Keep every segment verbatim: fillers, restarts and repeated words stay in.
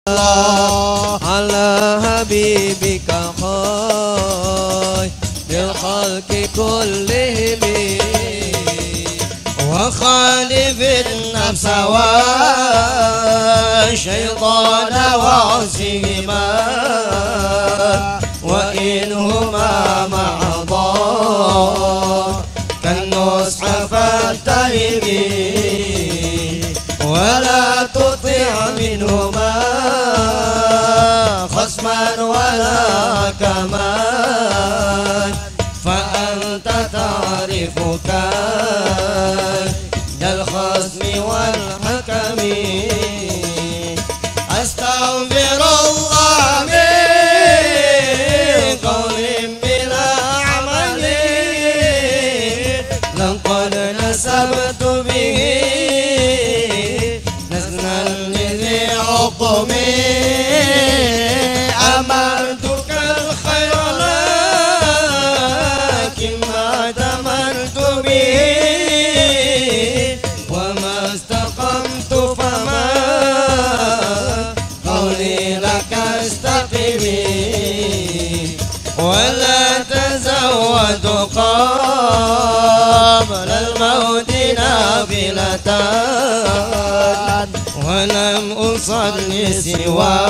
الله على حبيبك خير الخلق كلهم وخالف النفس والشيطان وعصيهما وإنهما معضا كالنصح فاتهم ولا تطع منهما خصما ولا كمان فأنت تعرف كيد الخصم والحكم أستغفر الله من قول بلا عمل لقد نسبت به نسنا لذي عقم أمرتك الخير لكن ما تمرت به وما استقمت فما قولي لك استقمي ولا تزود قبل الموت نافلة ولم أصلي سوى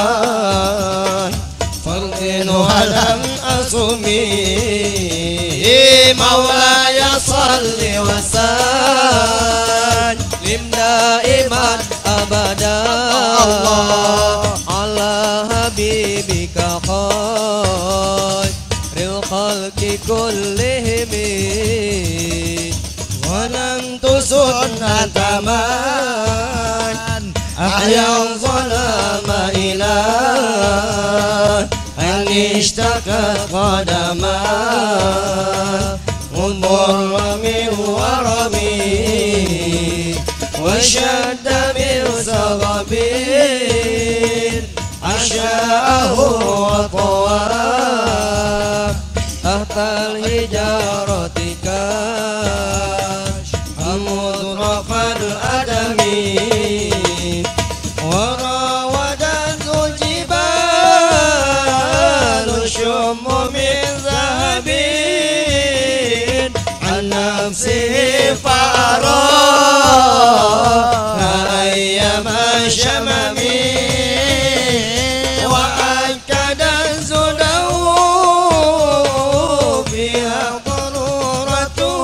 فرض ولم أصمي مولاي صل وسلم دائما أبدا على حبيبك خير الخلق كلهم ولم تسن تمان أحيا الظلام إلى أن اشتكت قدما انظر من ورمي وشد من صغب عشاءه وطوى تحت الحجارة كمطرق الأدم وراودته الجبال شم من ذهب عن نفسه فأراها أيما شمم وأكد الزلو فيها ضرورته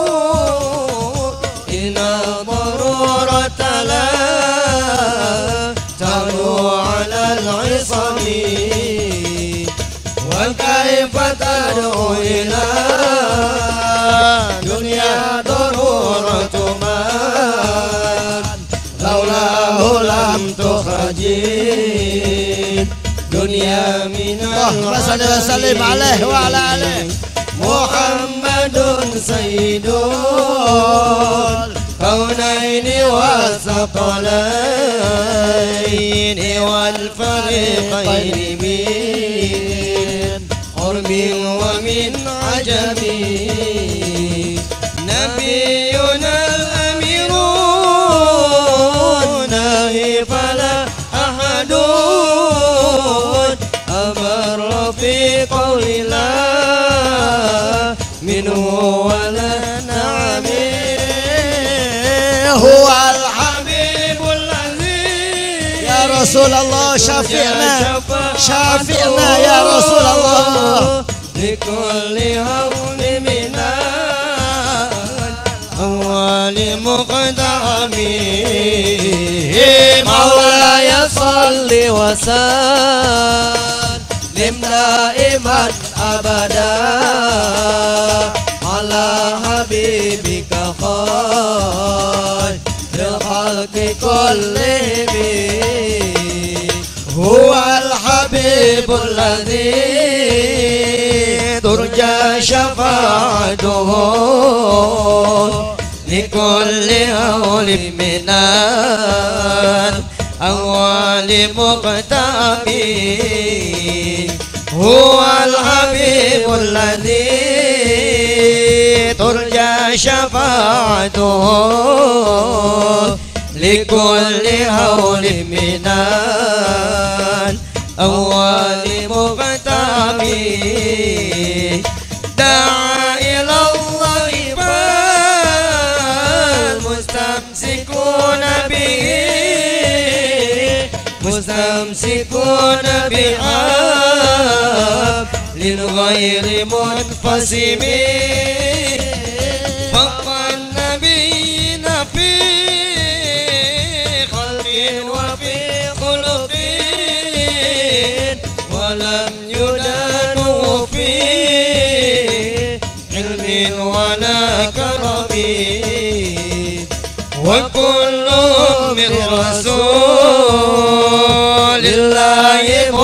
إن ضرورة لا تعلو على العصم وكيف تدعو إلى دنيا ضرورة من لولاه لم تخرج دنيا من اللهم وسلم عليه وعلى آله محمد سيد الكونين والثقلين والفريقين من قرب ومن عجب نبينا الأمير ناهي فلا أحد أمر في قول الله منه ولا نعم هو الحبيب الذي يا رسول الله شافعنا شافعنا يا رسول الله لكل هول من الأهوال مقدم مولاي صل وسلم دائما أبدا على حبيبك خير الخلق كلهم هو الحبيب الذي ترجى شفاعته لكل هول من الأهوال مقتحم هو الحبيب الذي ترجى شفاعته لكل هول من أول مقتام دعا إلى الله فالمستمسكون به مستمسكون بحبل غير منفصم فوق النبيين في خلق وفي خلق ولم يدانوا في علم ولا كرم وكلهم من رسول الله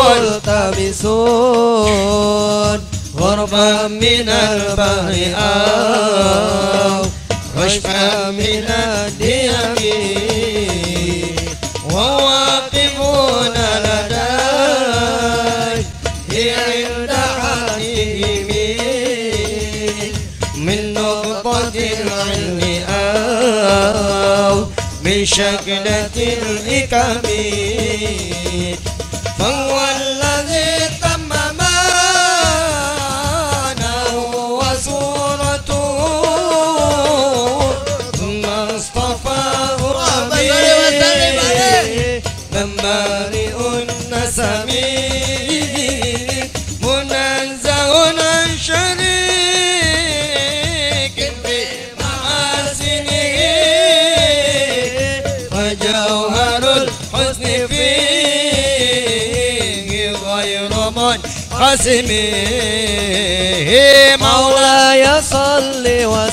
ملتمسون غربا من البحر أو رشفا من الديم وواقفون لديه عند حدهم من نقطة العلم أو من شكلة الحكم فهو الذي تم معناه وصورته ثم اصطفاه ربي من بارئ النسم منزه عن شريك في محاسنه فجوهر الحسن فيه غير منقسم مولاي صل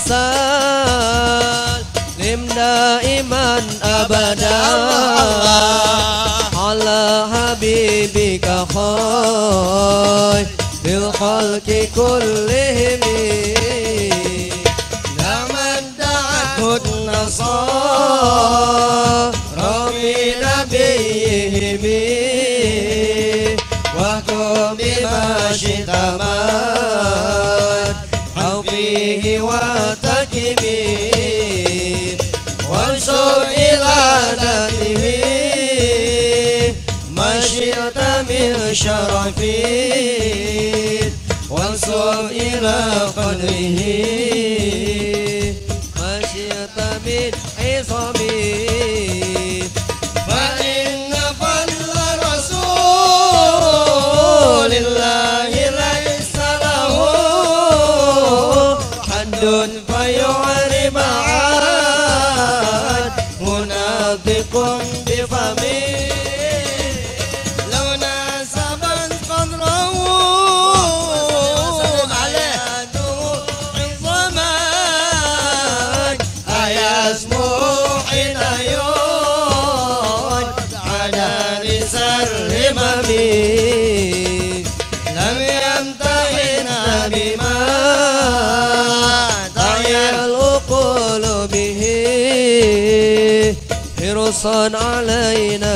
وسلم دائما أبدا على حبيبك خير بالخلق كلهم لمن دعته النصارى بنبيهم واحكم بما شئت أو فيه واتكم وانصر إلى ذاته ما شئت من شرف وانصر إلى قدره ما شئت من عصم فإن فضل رسول الله ليس له حد فيعرب عن منافق بفمه لو ناسبت قدره أيسمو حين يعود على لسان لم يمتحن بما تعي العقول به حرصا علينا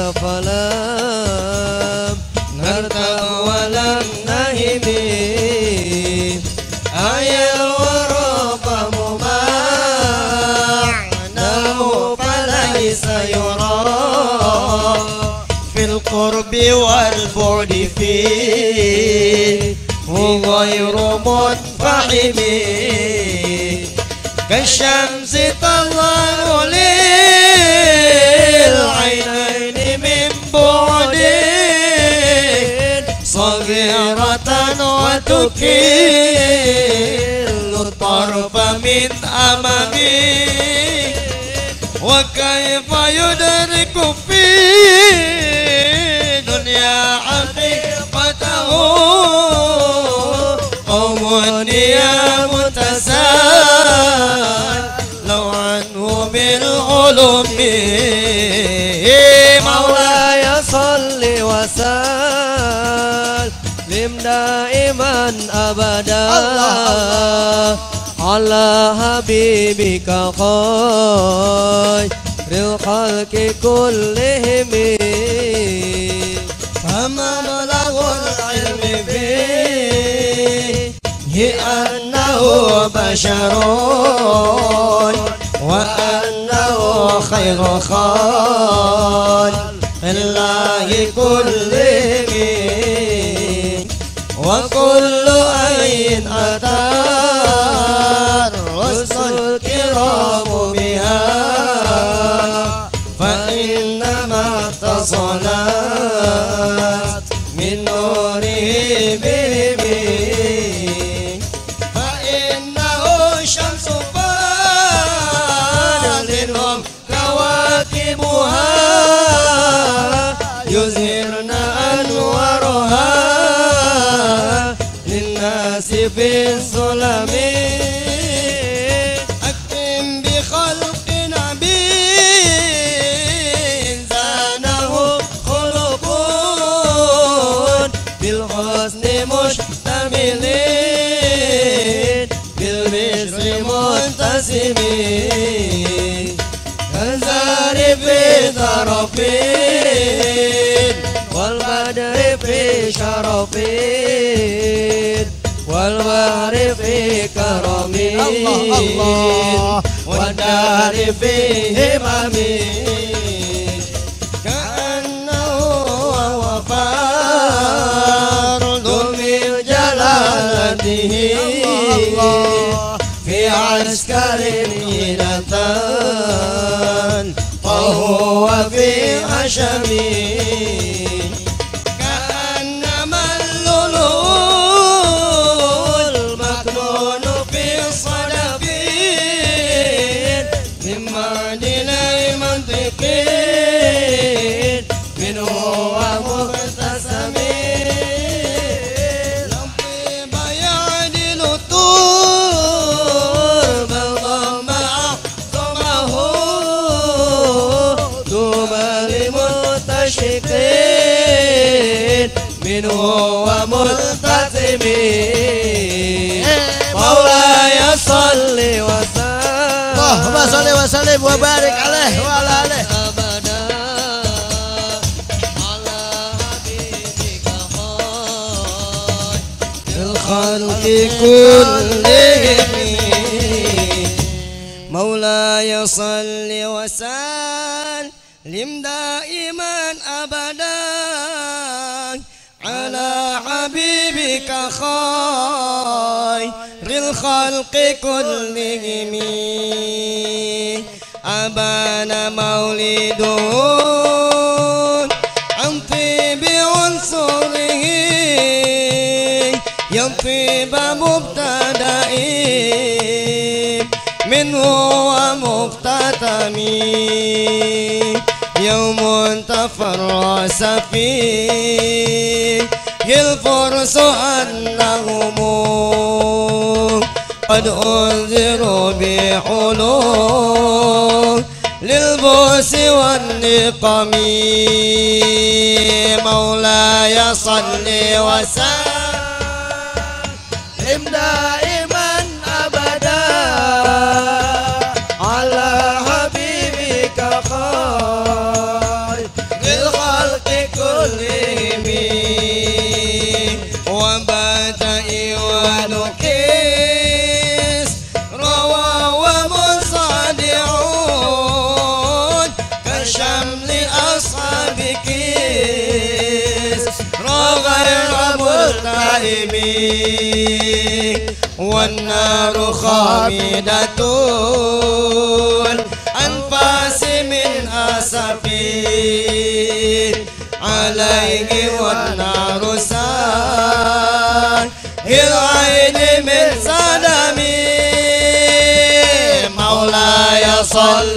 فلم نرتب ولم نهم أي الورى معناه فليس يرى في القرب والبعد فيه غير منفحم كالشمس تظهر للعينين من بعد صغيرة وتكل الطرف من أمامي وكيف يدرك في دنيا حقيقته قوم يا متسال لو عنه بالعلوم مولاي صل وسلم دائما أبدا على حبيبك خير الخلق كلهم فمبلغ العلم فيه أنه بشر وأنه خير خلق الله كلهم وكل أين أتى الرسل الكرام بها فإنما اتصلت من نوره بهم فإنه شمس بدر هم كواكبها يزهرن أنوارها للناس في الظلم أكرم بخلق نبي زانه خلق بالحسن مشتملين بالبشر منتسمين كالزهر في طرفين والبدر في شرفين والبحر في كرم الله الله والدار في همم كأنه وفرد من جلالته في عسكر ينتان وهو في حشم كأنما اللؤلؤ المكنون في صدف من معدن منطق منه ومبتسم لطيب يعدل الطور بل ضم أعظمه طوبى لمنتشقين منه وملتزمين مولاي صل وسلم اللهم صل وسلم وبارك عليه وعلى آله أبدا على حبيبك خير الخلق كلهم مولاي صل وسلم دائما أبدا على حبيبك خير الخلق كلهم أبان مولده عن طيب عنصره يطيب مبتدأ منه ومختتم يوم تفرس فيه الفرس أنهم قد أنذروا بحلول للبؤس والنقم مولاي صل وسلم دائما أبدا على حبيبك خير الخلق كلهم وبدأ ونكيس روى ومنصدعون كشمل أصحاب كيس غير ملتئم والنار خامدة الأنفاس من أسفين عليه والنار سار العين من صدمي مولاي صل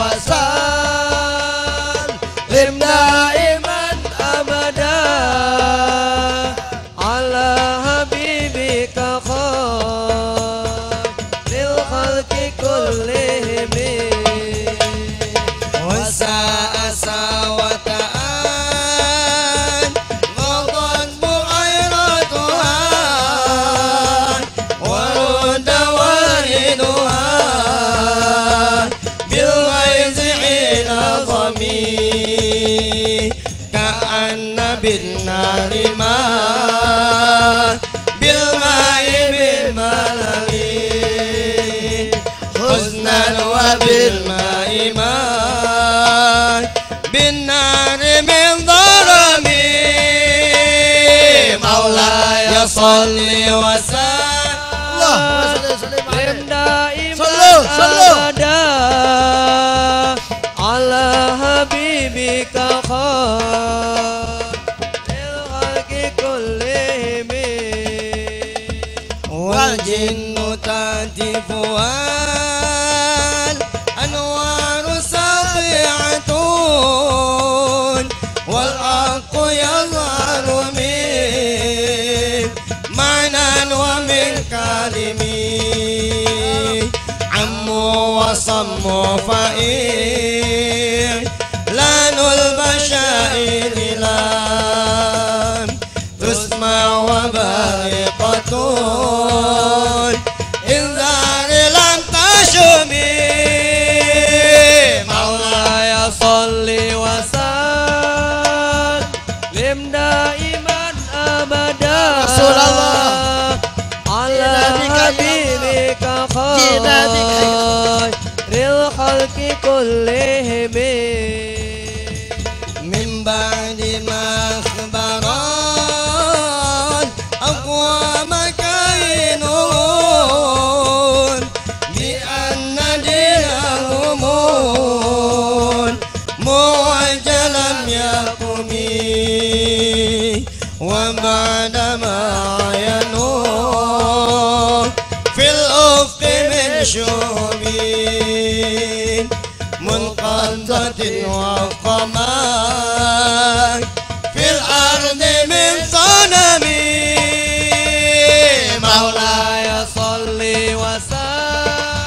وسلم دائما أبدا على حبيبك خير الخلق كلهم وساء ساوة غضت بعيرتها ورد واردها بالغيظ حين ضمي كأن بالنار ماء بالماء بالملل حزنا وبالماء ماء بالنار من ظلمي مولاي صل وسلم دائما صلوا صلوا أبدا على حبيبك خير الخلق كلهم والجن تهتف والأنوار ساطعة والحق يظهر من معنى ومن كلمة عموا وصموا فإن لان البشائر لم تسمع وبارقة إنذار لم تشمي مولاي صل وسلم دائما أبدا رسول الله على حبيبك خير الخلق كلهم من بعد ما أخبر أقوام كائنون بأن دينهم معجلا يقوم وبعد ما عينوا في الأفق من شوب منقضة وقمر في الأرض من صنم مولاي صل وسلم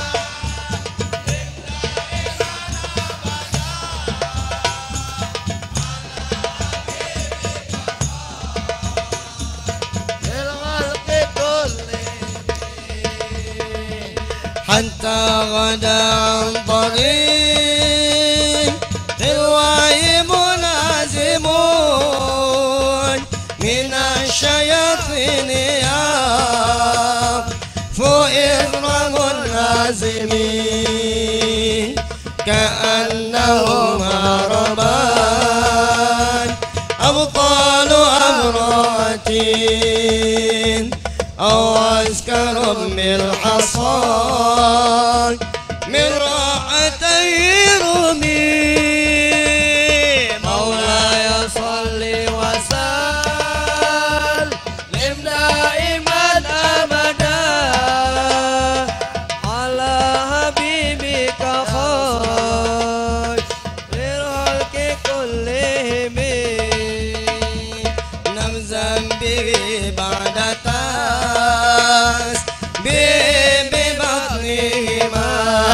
حتى غدا عن طريق الوعي منازمون من الشياطين يقفوا إثرهم النازمين كأنهم هربان أبطال أمراتين أو عسكر بالحصان من راحتي رمي مولاي صل وسلم دائما أبدا على حبيبك خير الخلق كلهم نمزا به بعد تاس ببطنهما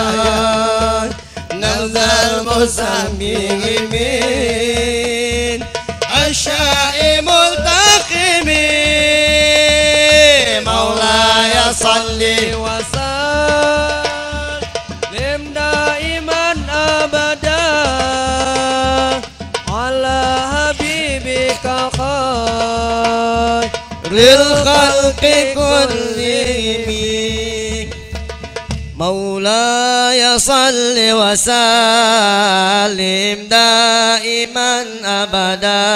نزل مسميه من الشائم التقم مولاي صل وسلم دائما أبدا على حبيبك خير للخلق كلهم مولاي صل وسلم دائما أبدا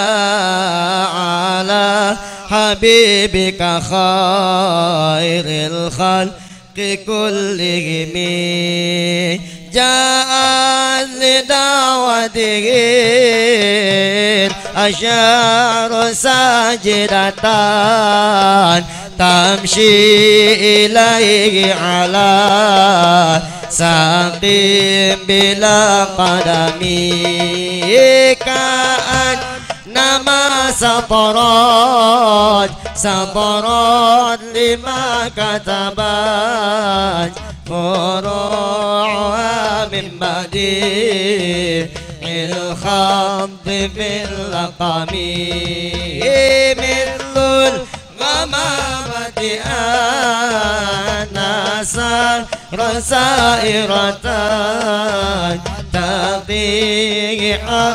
على حبيبك خير الخلق كلهم جاءت لدعوته الأشجار ساجدة تمشي إليه على ساق بلا قدم كأنما سطرت سطرت لما كتبت فروعها من بديع الخط باللقم مثل الغمامة أناسا رسائرة تقي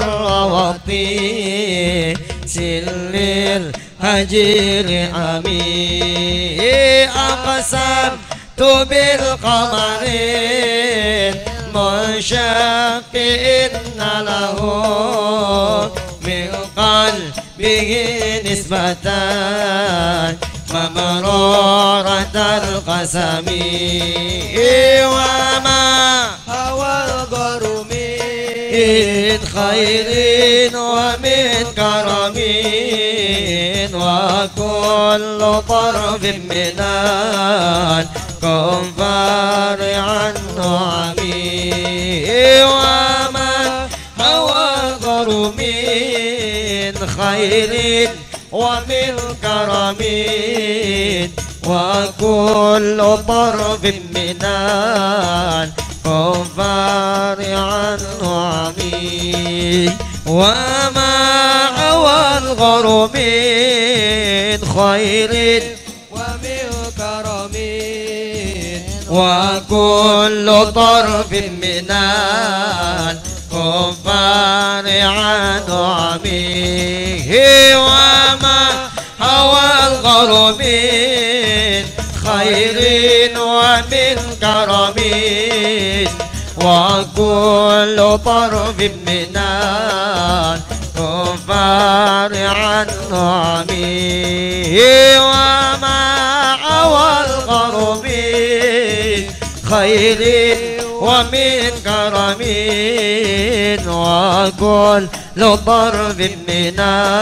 الروطي سل الهجير عمي أقسمت بالقمر منشق إن له من قلبه نسبة مبرورة القسم وما هوى الغرم من خير ومن كرم وكل طرف من الكفار عن نعمي ومن هوى الغرم من خير ومن كرم وكل طرف من الكفار عن نعمي وما هوى الغرم من خير ومن كرم وكل طرف من الكفار عن نعمه وما هوى الغرم من خير ومن كرم وكل طرف من الكفار عن نعمه وما هوى الغرم من خير ومن كرم وكل طرف من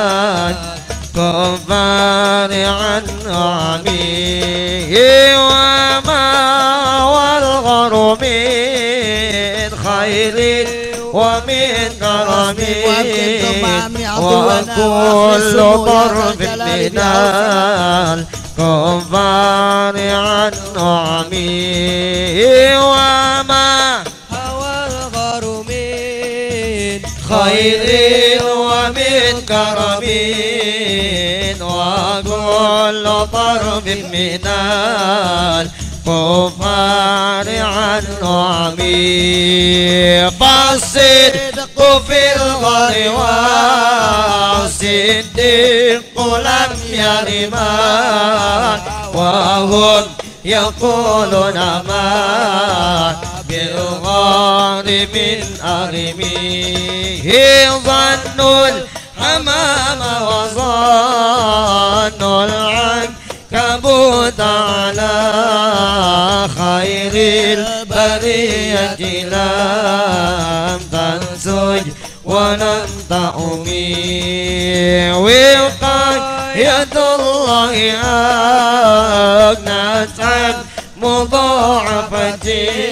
الكفار عن نعمه وما هوى الغرم من خير ومن كرم وكل طرف من الكفار عن نعمه وما هوى الغرم خير ومن كرم وكل طرف من الكفار عن نعمي فالصدق في الغر والصدق لم يرما وهم يقولون ما بالغار من أرميه ظنوا الحمام وظنوا العنكبوت على خير البرية لم تنسج ولم تأمي وقاية الله أغنت عن مضاعفة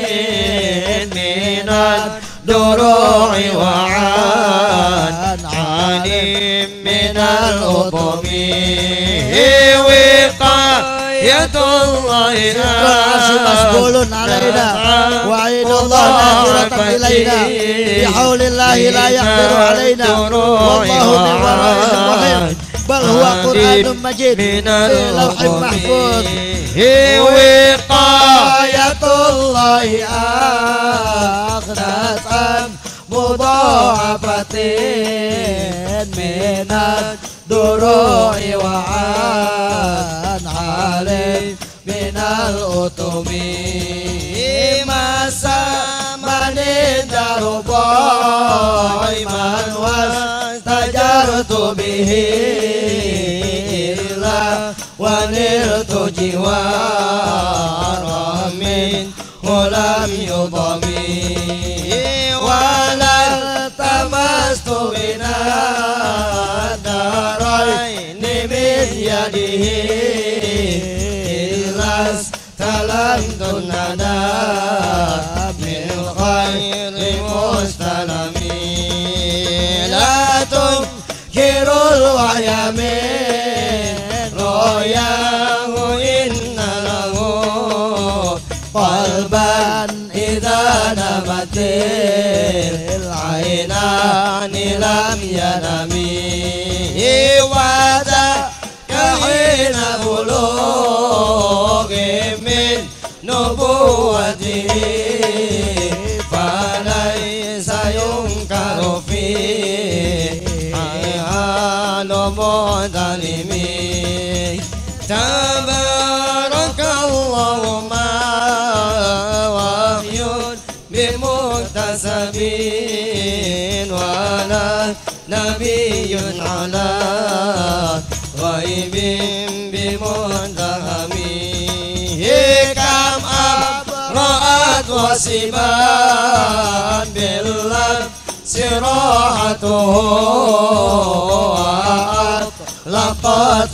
من الدروع وعن عالم من الأطم وقاية الله مسؤول علينا وعين الله ناظرة إلينا بحول الله لا يقدر علينا والله نعم العزيز الرحيم بل هو قرآن مجيد في لوح محفوظ وقاية الله أغنت عن مضاعفة من الدروع وعن عالم من الأطم ما سمن دربا واستجرت به ونلت جوارا منه لم يضمي ولا التمست من الدارين من يده إلا استلمت الندى من خير مستلم لا تنكر الوحي من رؤياه إن له قلبا إذا نمت العينان لم ينمي وذاك حين بلوغ من نبوته فليس ينكر فيه حال مظلمي تبارك الله ما وحي بمكتسب ولا نبي على غيب بمنتهى وسبان باللبس راحته لقد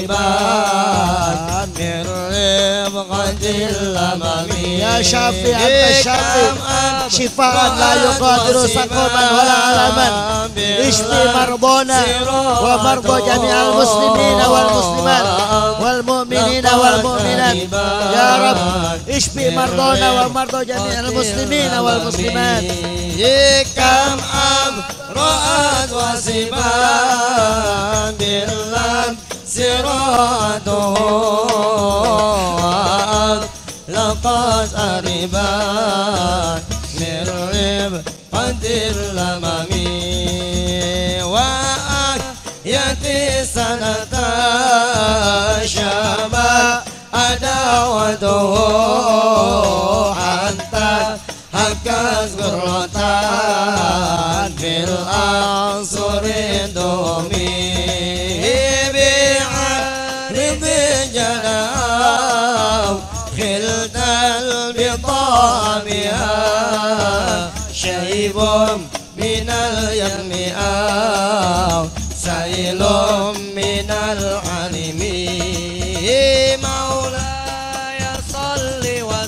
أربان من رفقة الأمم يا شافي أنت الشافي شفاء لا يغادر سقما ولا علما اشفي مرضانا ومرضى جميع المسلمين والمسلمات والمؤمنين والمؤمنات يا رب اشفي مرضانا ومرضى جميع المسلمين والمسلمات كم أمرأت وسبان باللبس راحته لقد أربان من رفقة الأمم وأحيت سنة شباب أداوته حتى هكذا غرتان في الأنصر دومي بعرض جناو خلت البطامها شيب من اليم أو سيل من العلم مولاي صل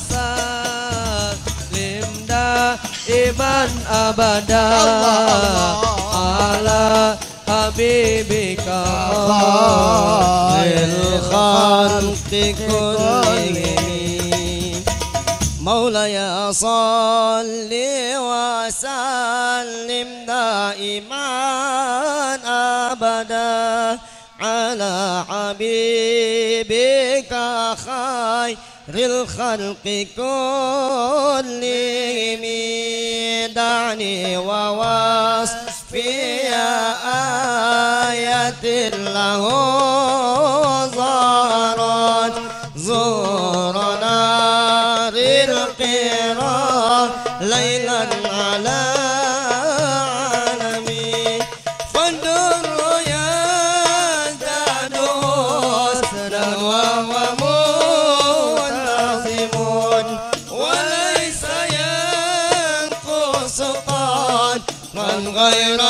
وسلم دائما أبدا على حبيبك خير الخلق كلهم مولاي صل وسلم دائما أبدا على حبيبك خير الخلق كلهم دعني ووصفي آية له ظهرت زورنا القرى ليلا على عالمي فانظر يا دانوس وهو منتظم وليس ينقص قدرا غير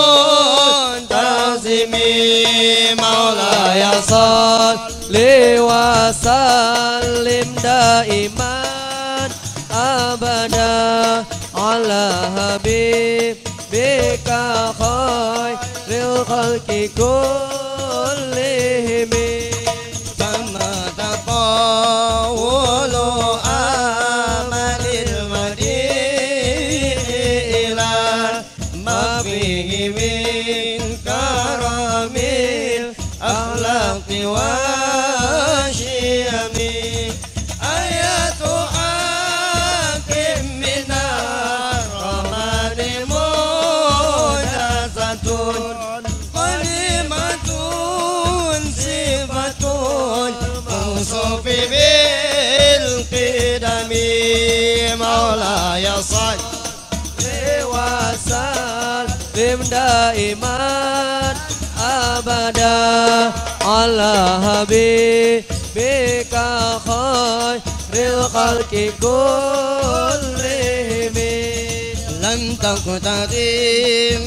منتظم مولاي صل وسلم دائما أبدا على حبيبك خير الخلق كلهم كما تطاول آمل المدين إلى ما فيه من كرم الأخلاق والشيم آيات حاكم من الرحمن معجزة قديمة صفة موصوف بالقدم مولاي صل وسلم دائما أبدا على حبيبك خير الخلق كلهم لم تقتدم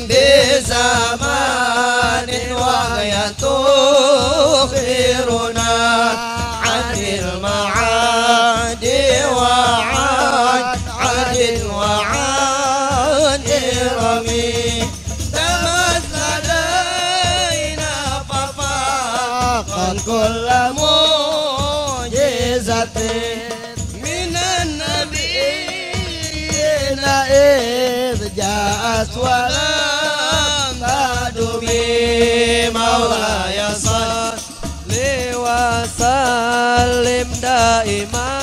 بزمان وهي تخبرنا عن المعاد وعن عد وعن رمي تمثل لدينا ففاقا كل معجزة من النبيين إذ جاءت ولم تدمي مولاي صل وسلم دائما